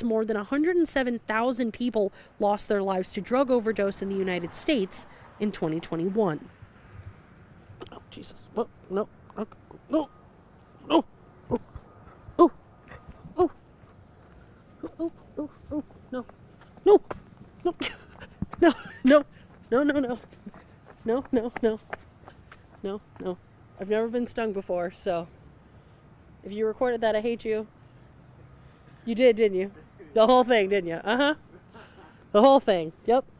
estimates more than 107,000 people lost their lives to drug overdose in the United States in 2021. Oh, Jesus. Oh, no. Oh, no. No. Oh. Oh. Oh. Oh. Oh. Oh. No. No. No. No. No. No. No. No. No. No. No. No. No. I've never been stung before, so if you recorded that, I hate you. You did, didn't you? The whole thing, didn't you? Uh-huh. The whole thing. Yep.